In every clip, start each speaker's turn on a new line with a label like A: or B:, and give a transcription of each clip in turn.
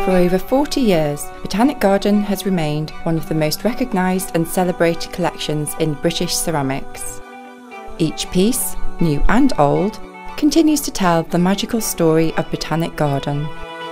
A: For over 40 years, Botanic Garden has remained one of the most recognised and celebrated collections in British ceramics. Each piece, new and old, continues to tell the magical story of Botanic Garden.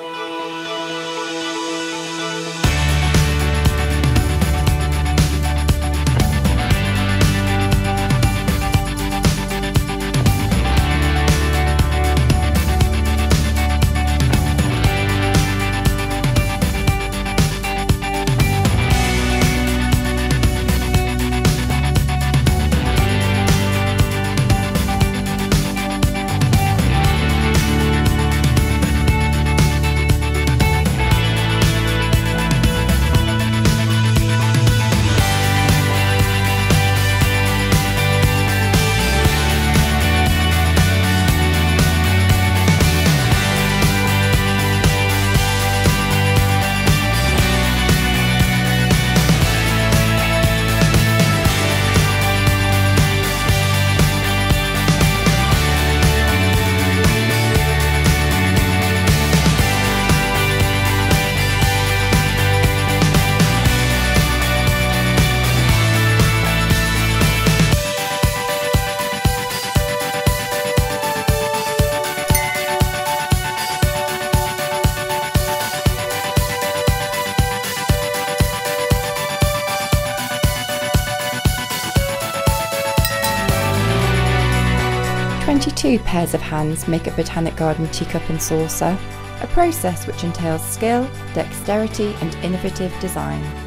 A: Two pairs of hands make a Botanic Garden teacup and saucer, a process which entails skill, dexterity and innovative design.